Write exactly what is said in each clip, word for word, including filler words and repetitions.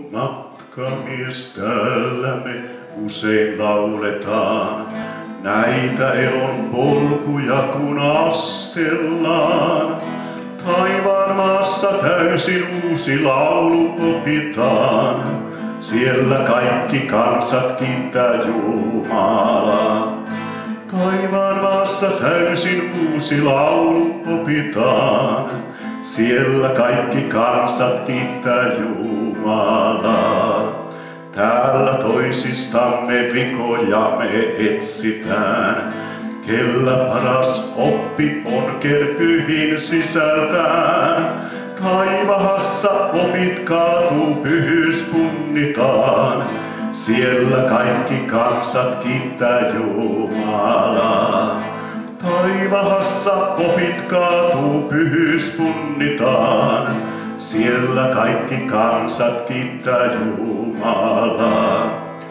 matkamies täällä me usein lauletaan. Näitä elon polkuja kun astellaan, taivaan maassa täysin uusi laulu opitaan. Siellä kaikki kansat kiittää Jumalaa. Taivaan maassa täysin uusi laulu opitaan. Siellä kaikki kansat kiittää Jumalaa. Täällä toisistamme vikoja me etsitään. Kellä paras oppi on kerpyhin sisältään. Taivahassa opit kaatuu, pyhyys punnitaan. Siellä kaikki kansat kiittää Jumalaa. Taivahassa opit kaatuu, pyhyys punnitaan. Siellä kaikki kansat kiittää Jumalaa.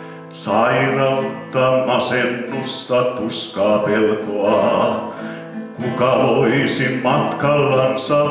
Sairautta, masennusta, tuskaa, pelkoa, kuka voisi matkallansa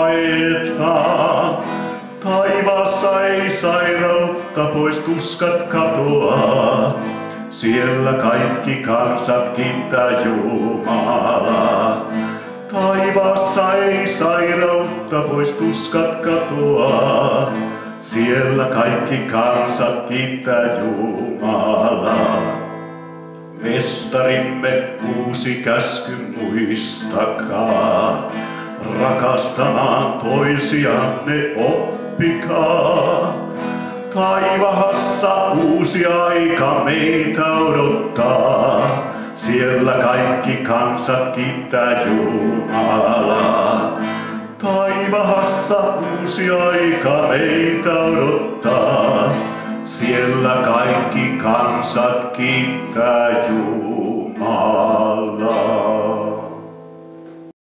paeta? Taivaassa ei sairautta pois tuskat katoa. Siellä kaikki kansat kiittää Jumalaa. Taivaassa ei sairautta pois tuskat katoa. Siellä kaikki kansat kiittää Jumalaa. Mestarimme uusi käsky muistakaa. Rakastamaan toisianne oppikaa. Taivahassa uusi aika meitä odottaa. Siellä kaikki kansat kiittää Jumalaa. Taivahassa uusi aika meitä odottaa. Siellä kaikki kansat kiittää Jumalaa.